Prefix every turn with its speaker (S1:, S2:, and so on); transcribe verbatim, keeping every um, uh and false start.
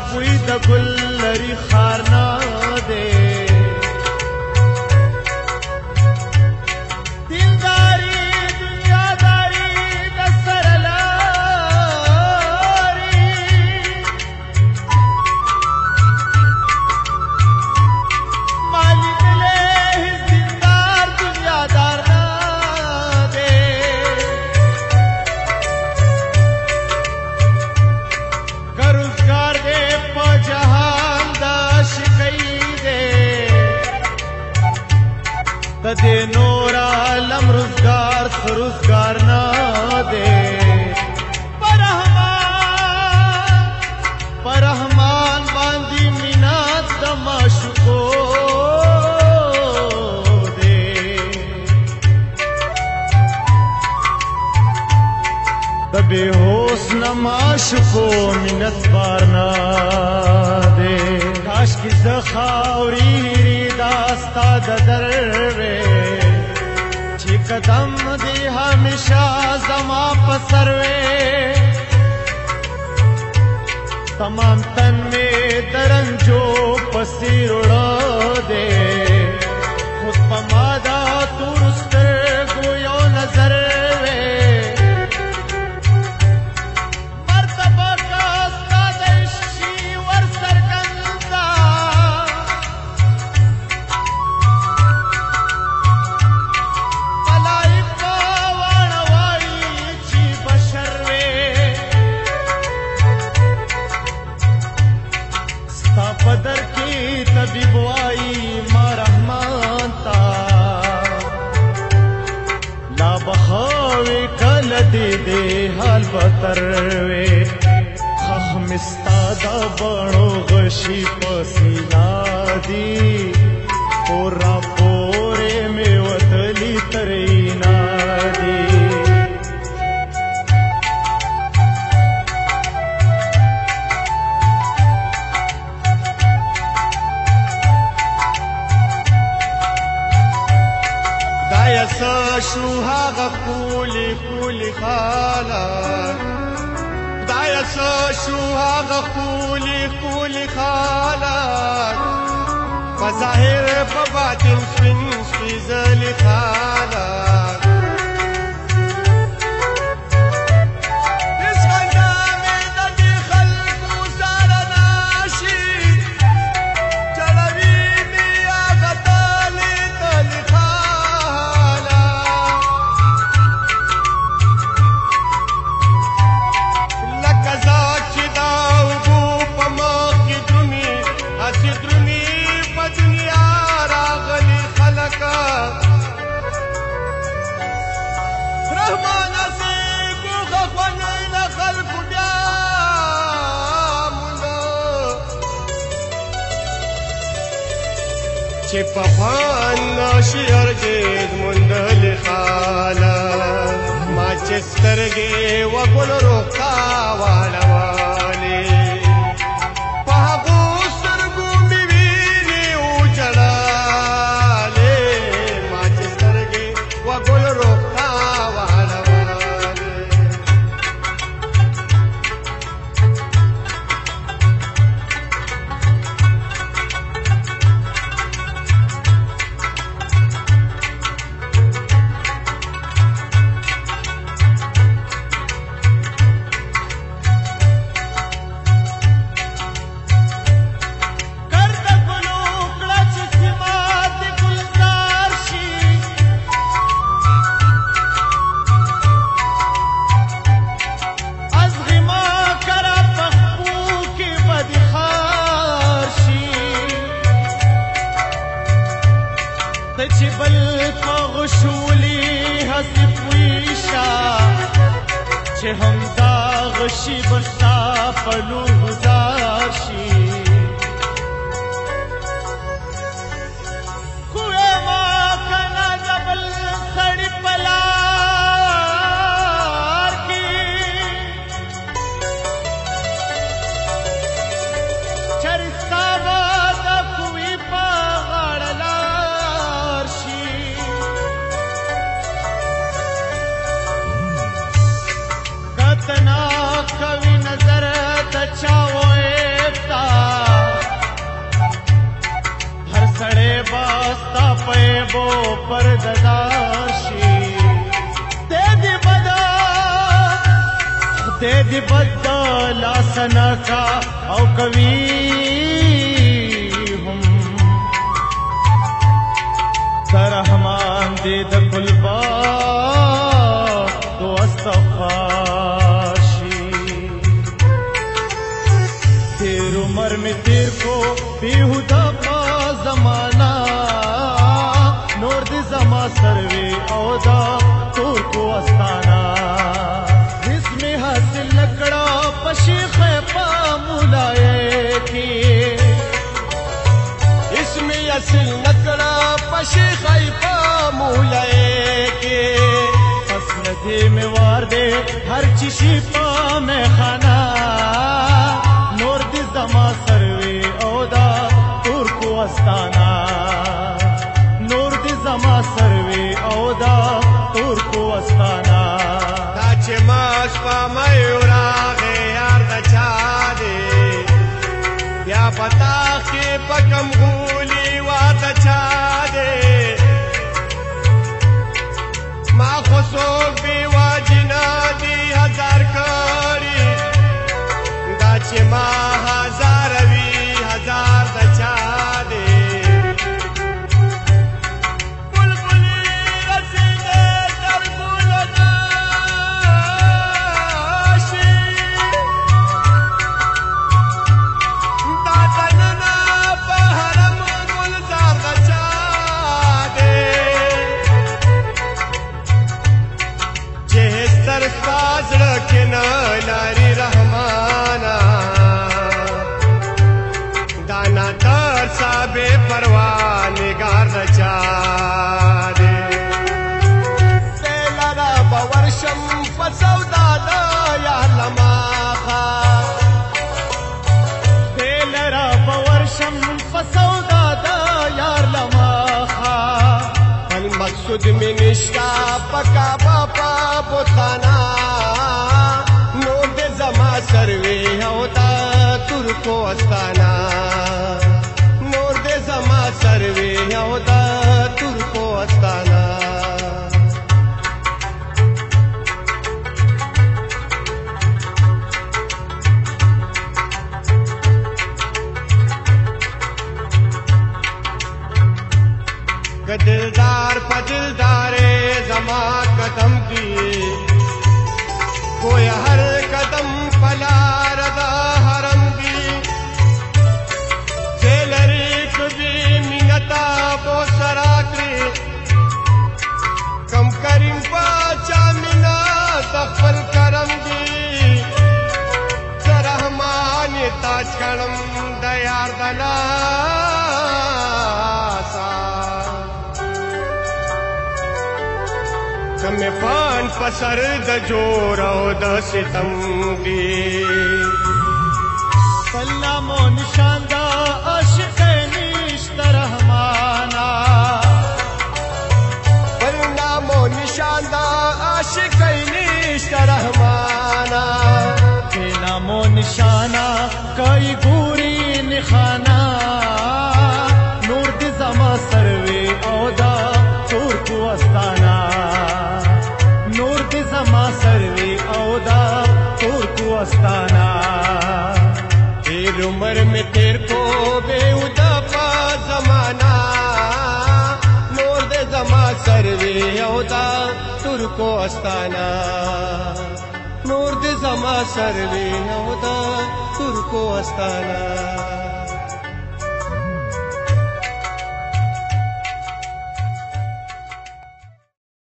S1: بوی د ګل لري خارنا دی دینداري دنیاداري د سره لاري مالی دلې دیندار دنیادار نه دی که روزګار دی په جهان د عاشقۍ دی د دې نور عالم روزګار څه روزګار نه دی په رحمان په رحمان باندې مینات د معشوقو دی د بېهوس نه معشوقو مینت بار نه دی کاشکې زه خاورې دا ستا د در وې چې قدم دې همیشه زما په سر وې تمام تن مې د رنجو پسې روړه دی خود په ما دا تور سترګو یو نظر وې مرتبه که ستا د عشق شي ورڅرګنده پدر کی طبیب وائی ما رحمان تا لا بخاوی کل دی دی حال بتروی خخم استادا بڑو غشی پسینا دی پورا پورے میں وطلی ترینا دی شو هغه کولی کولی خالق خدایه څه شو هغه کولی کولی خالق په ظاهر په باطن سپین سپېڅلی خالق چې په خوان نشي ارجید مندل خالق ما چې سترګې وګل روخا واړوالې په هغو سترګو مې وینې وجړالې ما چې سترګې وګل روخا واړوالې چې بل په غشولي هسې پویشه چې همدا غشي به ستا په لور ګزار شي خو ما که نه د بل سړي په لار کې چېرې ستا به د کوي په غاړه لار شي کتنا کوي نظر د چا وایتا دی بدلا سنا کا او کوي هم رحمان دې د کل با تو استغفاشي تیر عمر میں تیر کو بیہودہ پا زمانہ نور دی زما سروے او دا تور کو استانا اس میں حاصل نکڑا پشیخ پا مولائے کی اس میں حاصل نکڑا پشیخ پا مولائے کی فصل دے میں وار دے ہر چیشی پا میں خانہ نور دی زما سروے او دا تور کو استانا نور دی زما سروے او دا تور کو استانا
S2: دا چې ماس پا میورا غے یار دا چا دے یا پتا کی پکم غولی وار دا چا دے ما خسوک بی واجنا دی ہزار کاری دا چې ما ہزار وی ہزار دا چا دے لاری رحمانا دانا در ساب پروان نگار نچا دے تیلارا باورشم پسو دادا یا لماخا
S1: تیلارا باورشم پسو دادا یار لماخا
S2: المقصود میں نشتا پکا باپا بتانا سروے ہوتا تر کو استانا نور دے زما سروے ہوتا تر کو استانا گدلدار پدلدارے زما قدم دیے کوئی ہر قدم پلار دا حرم دی جیلری کبھی منتا بو سراکری کم کریم پاچا منا دخل کرم دی سرحمانی تاج کرم دیار دلاسا کم پان پسر د جور او د ستم دی
S1: سلام و نشان دا عاشق نیشت رحمانا
S2: نام و نشان دا عاشق نیشت رحمانا
S1: بے نام و نشانہ کئی گوری نخانا نور دی زما سروے او دا تور کو استانا نور دی زما سروے او دا تور کو استانا
S2: تیر عمر میں تیر کو بے ادا پا زمانہ نور دے زما سروے او دا تور کو استانا نور دے زما سروے او دا تور کو استانا